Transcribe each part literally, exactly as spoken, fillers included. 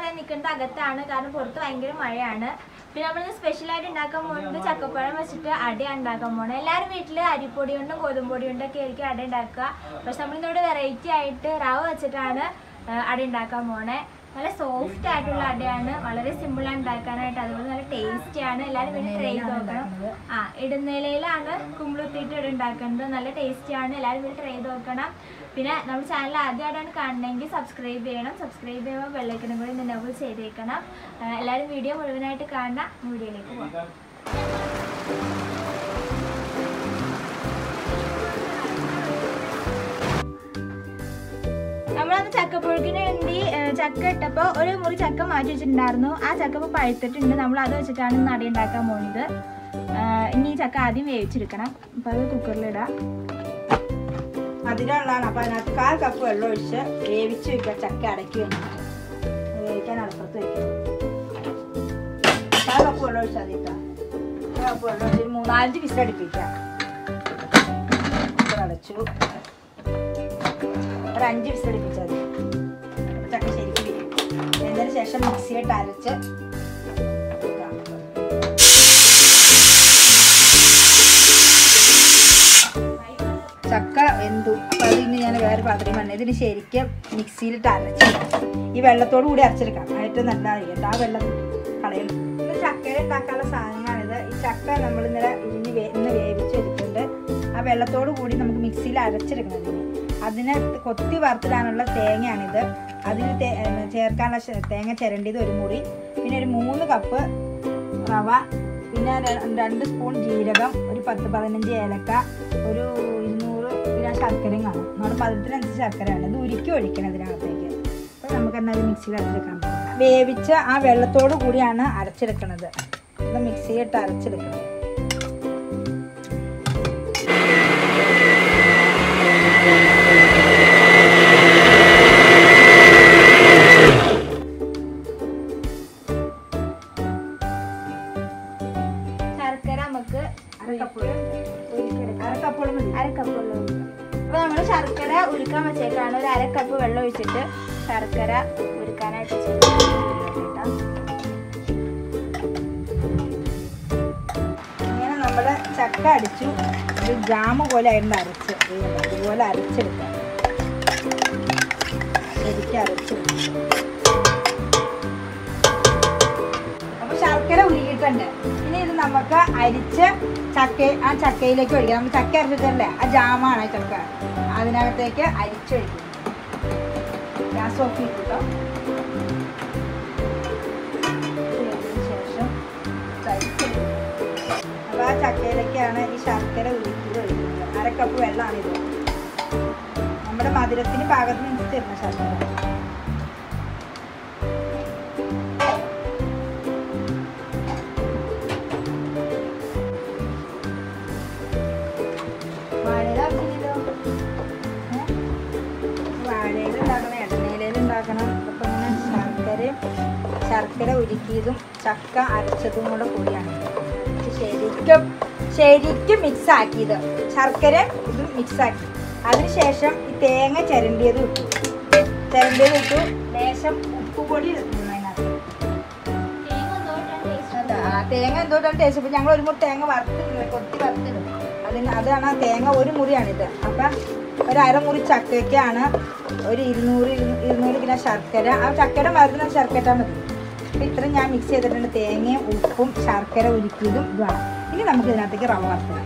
പറയാൻ നിൽക്കുന്നത് അകത്താണ്, കാരണം പുറത്ത് ഭയങ്കര മഴയാണ്. പിന്നെ നമ്മളിന്ന് സ്പെഷ്യലായിട്ട് ഉണ്ടാക്കാൻ പോകുന്നത് ചക്കപ്പഴം വെച്ചിട്ട് അടയാണ് ഉണ്ടാക്കാൻ പോകുന്നത്. എല്ലാവരും വീട്ടിൽ അരിപ്പൊടി കൊണ്ടും ഗോതമ്പൊടി കൊണ്ടൊക്കെ ആയിരിക്കും അട ഉണ്ടാക്കുക. പക്ഷെ നമ്മളിന്നോട് വെറൈറ്റി ആയിട്ട് റവ വെച്ചിട്ടാണ് അട ഉണ്ടാക്കാൻ പോണേ. നല്ല സോഫ്റ്റ് ആയിട്ടുള്ള അടയാണ്, വളരെ സിമ്പിളാണ് ഉണ്ടാക്കാനായിട്ട്, അതുപോലെ നല്ല ടേസ്റ്റിയാണ്. എല്ലാവരും വീട്ടിൽ ട്രൈ ചെയ്ത് നോക്കണം. ആ ഇടുന്നിലയിലാണ് കുമ്പളുത്തിയിട്ട് ഇട ഉണ്ടാക്കുന്നത്. നല്ല ടേസ്റ്റിയാണ്, എല്ലാവരും വീട്ടിൽ ട്രൈ ചെയ്ത് നോക്കണം. പിന്നെ നമ്മുടെ ചാനൽ ആദ്യമായിട്ടാണ് കാണണമെങ്കിൽ സബ്സ്ക്രൈബ് ചെയ്യണം. സബ്സ്ക്രൈബ് ചെയ്യുമ്പോൾ ബെല്ലൈക്കനും കൂടി എനേബിൾ ചെയ്തേക്കണം. എല്ലാവരും വീഡിയോ മുഴുവനായിട്ട് കാണാം. വീഡിയോയിലേക്ക് പോകാം. നമ്മളന്ന് ചക്കപ്പുഴുക്കിന് വേണ്ടി ചക്ക ഇട്ടപ്പോൾ ഒരു മുറി ചക്ക മാറ്റി വെച്ചിട്ടുണ്ടായിരുന്നു. ആ ചക്ക ഇപ്പോൾ പഴുത്തിട്ടുണ്ട്. നമ്മൾ അത് വെച്ചിട്ടാണ് ഇന്ന് അട ഉണ്ടാക്കാൻ പോകുന്നത്. ഇനി ഈ ചക്ക ആദ്യം വേവിച്ചെടുക്കണം. അപ്പോൾ അത് കുക്കറിലിടാം. അതിനുള്ളതാണ്. അപ്പോൾ അതിനകത്ത് കാൽ കപ്പ് വെള്ളം ഒഴിച്ച് വേവിച്ച് വയ്ക്കുക. ചക്ക അടയ്ക്ക് വേണ്ടിയിട്ട് വേവിക്കാൻ അടുപ്പത്ത് വയ്ക്കുക. കാൽ കപ്പ് വെള്ളം ഒഴിച്ചാൽ മതി കേട്ടോ. കാൽ കപ്പ് വെള്ളം ഒഴിച്ച് ഒരു മൂന്നാലഞ്ച് വിസിലടുപ്പിക്കാം. കുക്കർ അടച്ചു ഒരു അഞ്ച് വിസിലടുപ്പിച്ചാൽ മതി. ചക്ക ശരിക്കും വരും. എന്നതിന് ശേഷം മിക്സിയിട്ട് അരച്ച് ചക്ക വെന്തു. അപ്പോൾ അതിന് ഞാൻ വേറെ പാത്രം വന്നത് ഇതിന് ശരിക്കും മിക്സിയിലിട്ട് അരച്ചെടുക്കാം. ഈ വെള്ളത്തോടു കൂടി അരച്ചെടുക്കാം. ഏറ്റവും നല്ലതായിരിക്കും. ആ വെള്ളം കളയണം. ഇത് ചക്കയിൽ ഉണ്ടാക്കാനുള്ള സാധനമാണിത്. ഈ ചക്ക നമ്മൾ ഇന്നലെ ഇനി വേ ഇന്ന് വേവിച്ച് എടുത്തിട്ടുണ്ട്. ആ വെള്ളത്തോടു കൂടി നമുക്ക് മിക്സിയിൽ അരച്ചെടുക്കണം. ഇതിന് അതിനെ കൊത്തി വറുത്തിടാനുള്ള തേങ്ങയാണിത്. അതിന് ചേർക്കാനുള്ള തേങ്ങ ചിരണ്ടിയത് ഒരു മുറി, പിന്നെ ഒരു മൂന്ന് കപ്പ് റവ, പിന്നെ രണ്ട് സ്പൂൺ ജീരകം, ഒരു പത്ത് പതിനഞ്ച് ഏലക്ക, ഒരു ഇരുന്നൂറ് ഗ്രാം ശർക്കരയും കാണും. നമ്മുടെ മധുരത്തിനനുസരിച്ച് ശർക്കരയാണ്. ഇത് ഉരുക്കി ഒഴിക്കണം ഇതിനകത്തേക്ക്. അപ്പോൾ നമുക്ക് എന്നാൽ അത് മിക്സിയിൽ അരച്ചെടുക്കാൻ പറ്റും. വേവിച്ച ആ വെള്ളത്തോടു കൂടിയാണ് അരച്ചെടുക്കുന്നത്. ഇത് മിക്സിയിട്ട് അരച്ചെടുക്കണം. അപ്പൊ നമ്മള് ശർക്കര ഉരുക്കാൻ വെച്ചേക്കാണ്. ഒരു അര കപ്പ് വെള്ളം ഒഴിച്ചിട്ട് ശർക്കര ഉരുക്കാനായിട്ട് ഇങ്ങനെ നമ്മള് ചക്ക അടിച്ചു. ഒരു ജാമ് പോലെ ആയിരുന്നു അരച്ച്. ഇതുപോലെ അരച്ചെടുക്കാം. ശരിക്കും അരച്ചെടുക്കാം. അപ്പൊ ശർക്കര ഉരുക്കിയിട്ടുണ്ട്. ഇനി ഇത് നമുക്ക് അരിച്ച് ചക്ക ആ ചക്കയിലേക്ക് ഒഴിക്കാം. നമ്മൾ ചക്ക അരച്ചിട്ടല്ലേ, ആ ജാമാണ് ചക്ക. അതിനകത്തേക്ക് അരിച്ചൊഴിക്കും. ഗ്യാസ് ഓഫ് ചെയ്തിട്ടോ. ശേഷം അപ്പോൾ ആ ചക്കയിലേക്കാണ് ഈ ശർക്കര ഉരുക്കിയത് ഒഴിക്കുന്നത്. അര കപ്പ് വെള്ളമാണിത്. നമ്മുടെ മധുരത്തിന് പാകത്തിന് തരുന്ന ശർക്കര. അപ്പോൾ ഇങ്ങനെ ശർക്കരയും ശർക്കര ഉരുക്കിയതും ചക്ക അരച്ചതും കൂടെ കൂടിയാണ് ശരിക്കും ശരിക്കും മിക്സ് ആക്കിയത്. ശർക്കര ഇതും മിക്സാക്കി. അതിനുശേഷം ഈ തേങ്ങ ചിരണ്ടിയത് ഇട്ടു. ചിരണ്ടിയത് ഇട്ടു. ലേശം ഉപ്പുപൊടി ഇട്ടു അതിനകത്ത്. തേങ്ങ എന്തോട്ടാണ് ടേസ്റ്റ്. ഇപ്പം ഞങ്ങൾ ഒരു മുറി തേങ്ങ വറുത്തിട്ടുണ്ട്, കൊത്തി വറുത്തിടും. അതിന് അതാണ് ആ തേങ്ങ. ഒരു മുറിയാണിത്. അപ്പം ഒരു അരമുറി ചക്കയ്ക്കാണ് ഒരു ഇരുന്നൂറ് ഇരുന്നൂറ് ഗ്രാം ശർക്കര. ആ ചക്കയുടെ മരുന്ന് ശർക്കര മതി. അപ്പം ഇത്രയും ഞാൻ മിക്സ് ചെയ്തിട്ടുണ്ട്. തേങ്ങയും ഉപ്പും ശർക്കര ഉരുക്കിയതും ഇതാണ്. ഇനി നമുക്ക് ഇതിനകത്തേക്ക് റവ വറുത്തിടാം.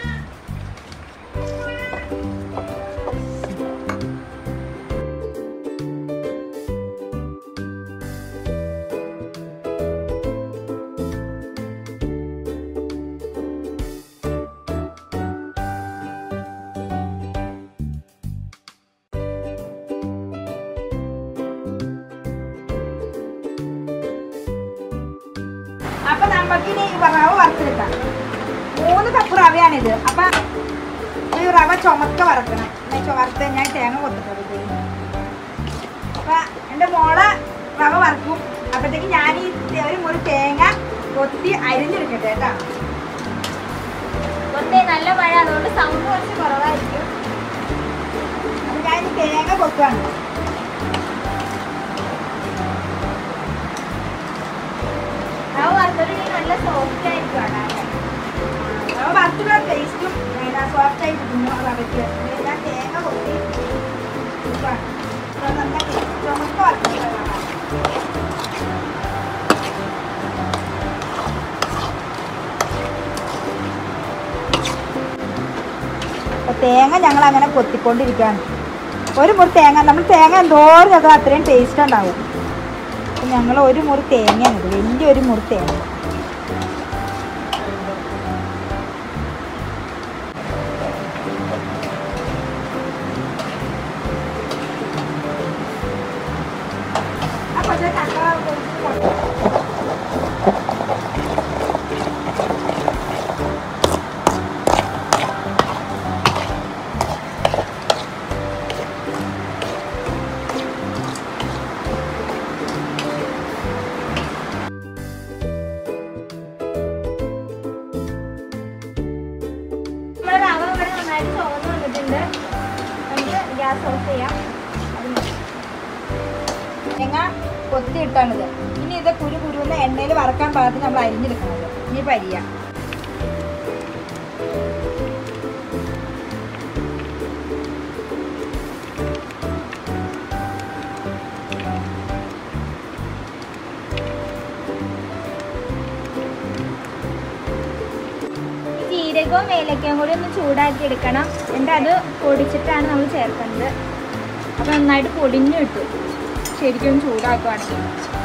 അപ്പൊ നമുക്കിനി റവ വറുത്തെടുക്കാം. മൂന്ന് കപ്പ് റവയാണിത്. അപ്പൊ ഈ റവ ചുമക്ക വറക്കണം. വറുത്ത് ഞാൻ തേങ്ങ കൊത്തിട്ടത്. അപ്പൊ എൻ്റെ മോളെ റവ വറുക്കും. അപ്പോഴത്തേക്ക് ഞാൻ ഈ ഒരു മുറി തേങ്ങ കൊത്തി അരിഞ്ഞെടുക്കട്ടെ കേട്ടോ. കൊത്തി നല്ല മഴ, അതുകൊണ്ട് സൗണ്ട് കുറച്ച് കുറവായിരിക്കും. അപ്പൊ ഞാൻ ഈ തേങ്ങ കൊത്തുകയാണ്. റവ വറുത്തിട്ടുണ്ടെങ്കിൽ നല്ല സോഫ്റ്റ് ആയിരിക്കും അടാൻ. റവ വറുത്തുള്ള ടേസ്റ്റും സോഫ്റ്റ് ആയിട്ട് കിട്ടുന്നു റവയ്ക്ക്. ഞാൻ തേങ്ങ കൊത്തി ചുമക്ക് വറുത്തിട്ടുള്ള അപ്പോൾ തേങ്ങ ഞങ്ങൾ അങ്ങനെ കൊത്തിക്കൊണ്ടിരിക്കുകയാണ്. ഒരു മുറി തേങ്ങ, നമ്മൾ തേങ്ങ എന്തോരം അത് അത്രയും ടേസ്റ്റ് ഉണ്ടാവും. അപ്പം ഞങ്ങൾ ഒരു മുറി തേങ്ങയാണിത്, വലിയൊരു മുറി തേങ്ങ. അപ്പോൾ ചക്ക ഗ്യാസ് ഓഫ് ചെയ്യാം. തേങ്ങ കൊത്തിയിട്ടാണിത്. ഇനി ഇത് കുരു കുരുന്ന് എണ്ണയിൽ വറക്കാൻ പാകത്തിന് നമ്മൾ അരിഞ്ഞെടുക്കണത്. ഇനി പരിയാം. ജീരകവും ഏലക്കയും കൂടി ഒന്ന് ചൂടാക്കി എടുക്കണം. എന്നിട്ട് അത് പൊടിച്ചിട്ടാണ് നമ്മൾ ചേർക്കുന്നത്. അപ്പം നന്നായിട്ട് പൊടിഞ്ഞു കിട്ടും ശരിക്കും ചൂടാക്കുകയാണെങ്കിൽ.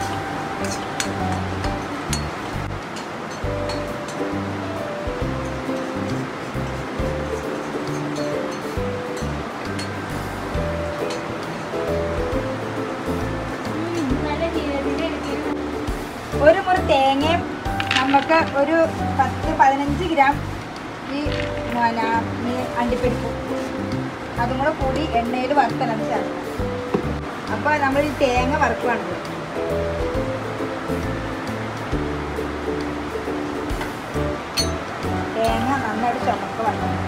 നല്ല ജീരകത്തിൻ്റെ ഒരു മുറി തേങ്ങയും നമുക്ക് ഒരു പത്ത് പതിനഞ്ച് ഗ്രാം ഈ ഈ അണ്ടിപ്പരിപ്പ് അതും കൂടെ കൂടി എണ്ണയിൽ വറുത്തലാണ് ചേർക്കാം. അപ്പോൾ നമ്മൾ ഈ തേങ്ങ വറുക്കുകയാണത്. തേങ്ങ നന്നായിട്ട് ചുമക്ക് വറക്കണം.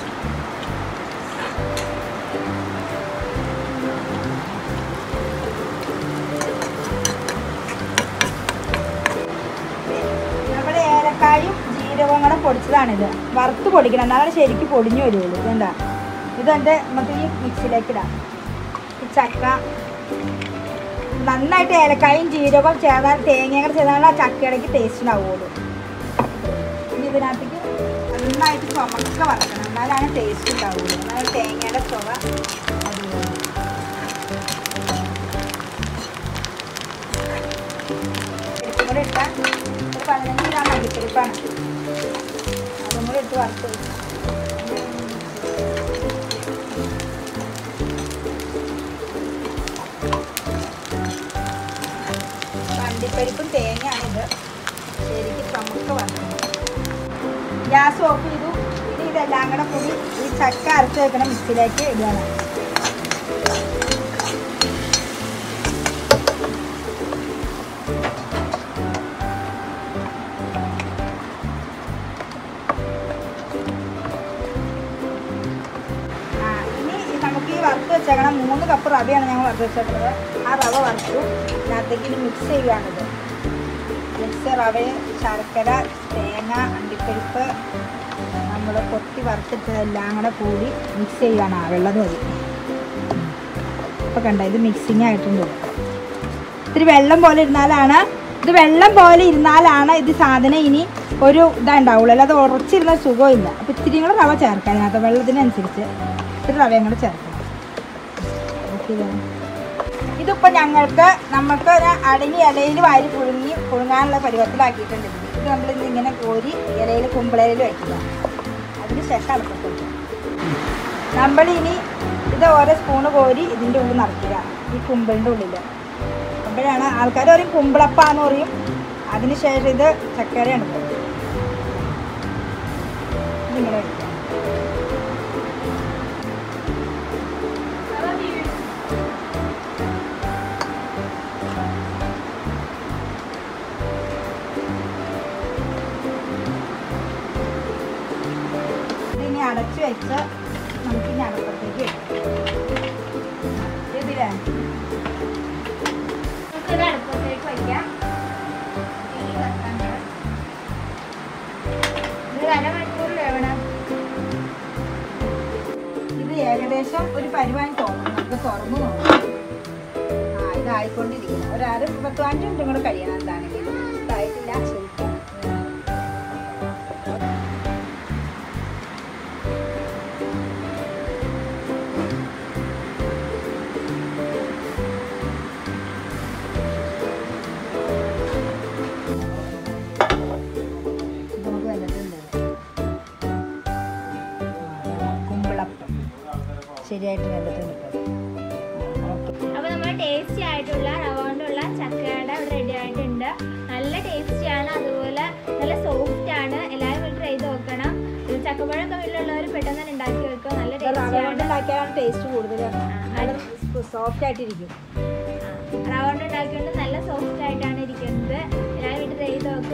നമ്മുടെ ഏലക്കായും ജീരകവും കൂടെ പൊടിച്ചതാണിത്. വറുത്ത് പൊടിക്കണം, എന്നാലും ശരിക്കും പൊടിഞ്ഞു വരുള്ളൂ. ഇതെന്താ ഇതെൻ്റെ നമുക്ക് ഈ മിക്സിയിലേക്ക് ഇടാം. ഈ ചക്ക നന്നായിട്ട് ഏലക്കായും ജീരകവും ചേർന്നാൽ തേങ്ങയും കൂടെ ചേർന്നാൽ ആ ചക്കയിടയ്ക്ക് ടേസ്റ്റ് ഉണ്ടാവുള്ളൂ. ഇനി ഇതിനകത്തേക്ക് നന്നായിട്ട് ചുമക്ക വറക്കണം, എന്നാലാണ് ടേസ്റ്റ് ഉണ്ടാവുള്ളൂ. എന്നാൽ തേങ്ങയുടെ ചുവ അടിപൊളി. പരിപ്പും കൂടെ ഇട്ടാൽ ഒരു പതിനഞ്ച് ഗ്രാം അണ്ടിപ്പരിപ്പാണ്. അതും കൂടെ ഇട്ട് വറുത്ത് അണ്ടിപ്പരിപ്പും തേങ്ങയാണിത്. ശരിക്കും ചുമക്ക് വരണം. ഗ്യാസ് ഓഫ് ചെയ്തു. ഇനി ഇതെല്ലാം കൂടെ കൂടി ഈ ചക്ക അരച്ച് വെക്കണ മിക്സിയിലേക്ക് ഇടുകയാണ്. നമുക്ക് ഈ വറുത്ത് വെച്ചേക്കണം. മൂന്ന് കപ്പ് റവയാണ് ഞങ്ങൾ വറുത്ത് വെച്ചേക്കുന്നത്. ആ റവ വറുത്തു ഇതിനകത്തേക്ക് ഇനി മിക്സ് ചെയ്യുകയാണിത്. മിക്സ് റവയും ശർക്കര, തേങ്ങ, അണ്ടിപ്പരിപ്പ് നമ്മൾ കൊത്തി വറുത്തിട്ടതെല്ലാം കൂടെ കൂടി മിക്സ് ചെയ്യുകയാണ്. ആ വെള്ളം മതി. ഇപ്പോൾ കണ്ട ഇത് മിക്സിങ് ആയിട്ടുണ്ട്. ഇത്തിരി വെള്ളം പോലെ ഇരുന്നാലാണ് ഇത് വെള്ളം പോലെ ഇരുന്നാലാണ് ഇത് സാധനം ഇനി ഒരു ഇതുണ്ടാവുള്ളൂ. അല്ലാതെ ഉറച്ചിരുന്ന സുഖമില്ല. അപ്പോൾ ഇത്തിരി കൂടെ റവ ചേർക്കാം. അതിനകത്ത് വെള്ളത്തിനനുസരിച്ച് ഇത്തിരി റവയും കൂടെ ചേർക്കാം. ഓക്കെ. ഇതിപ്പോൾ ഞങ്ങൾക്ക് നമുക്ക് ഒരു അടങ്ങി ഇലയിൽ വാരി പുഴുങ്ങി പുഴുങ്ങാനുള്ള പരുവത്തിലാക്കിയിട്ടുണ്ട്. ഇത് നമ്മളിത് ഇങ്ങനെ കോരി ഇലയിൽ കുമ്പിളയിൽ വയ്ക്കുക. അതിന് ശേഷം അടുപ്പത്ത് വയ്ക്കുക. നമ്മളിനി ഇത് ഓരോ സ്പൂണ് കോരി ഇതിൻ്റെ ഉള്ളിൽ നിറയ്ക്കുക. ഈ കുമ്പിളിൻ്റെ ഉള്ളിൽ അപ്പോഴാണ് ആൾക്കാർ പറയും കുമ്പിളപ്പാന്ന് പറയും. അതിന് ശേഷം ഇത് ചക്കരയാണ്. ഇതിങ്ങനെ വയ്ക്കുക. ഇതിനെ അടച്ച് വെച്ച് നമുക്കിനി അടുപ്പത്തേക്ക് ഇതിലേ നമുക്കിത് അടുപ്പത്തേക്ക് വയ്ക്കാം. ഈ വെക്കാൻ ഒരു അരമണിക്കൂർ വേവണം. ഇത് ഏകദേശം ഒരു പരിവാൻ തോന്നും. നമുക്ക് തുറന്നു നോക്കാം. ആ ഇതായിക്കൊണ്ടിരിക്കുന്നു. ഒരു അര പത്ത് അഞ്ച് മിനിറ്റും കൂടെ കഴിയണം. എന്താണെങ്കിൽ ഇതായിട്ടില്ല. ശരിക്കും ശരിയായിട്ട് വെള്ളത്തിൽ അപ്പോൾ നമ്മൾ ടേസ്റ്റി ആയിട്ടുള്ള റവ കൊണ്ടുള്ള ചക്കയുടെ ഇവിടെ റെഡി ആയിട്ടുണ്ട്. നല്ല ടേസ്റ്റിയാണ്, അതുപോലെ നല്ല സോഫ്റ്റ് ആണ്. എല്ലാവരും വീട്ടിൽ ട്രൈ ചെയ്ത് നോക്കണം. ചക്കപ്പഴമൊക്കെ വീട്ടിലുള്ളവർ പെട്ടെന്ന് തന്നെ ഉണ്ടാക്കി വെക്കുക. നല്ല ടേസ്റ്റിയാണ്. ഉണ്ടാക്കിയാലാണ് ടേസ്റ്റ് കൂടുതലാണ്. സോഫ്റ്റ് ആയിട്ടിരിക്കും. റവ കൊണ്ട് ഉണ്ടാക്കിയോണ്ട് നല്ല സോഫ്റ്റ് ആയിട്ടാണ് ഇരിക്കുന്നത്. എല്ലാവരും വീട്ടിൽ ട്രൈ ചെയ്ത് നോക്കുക.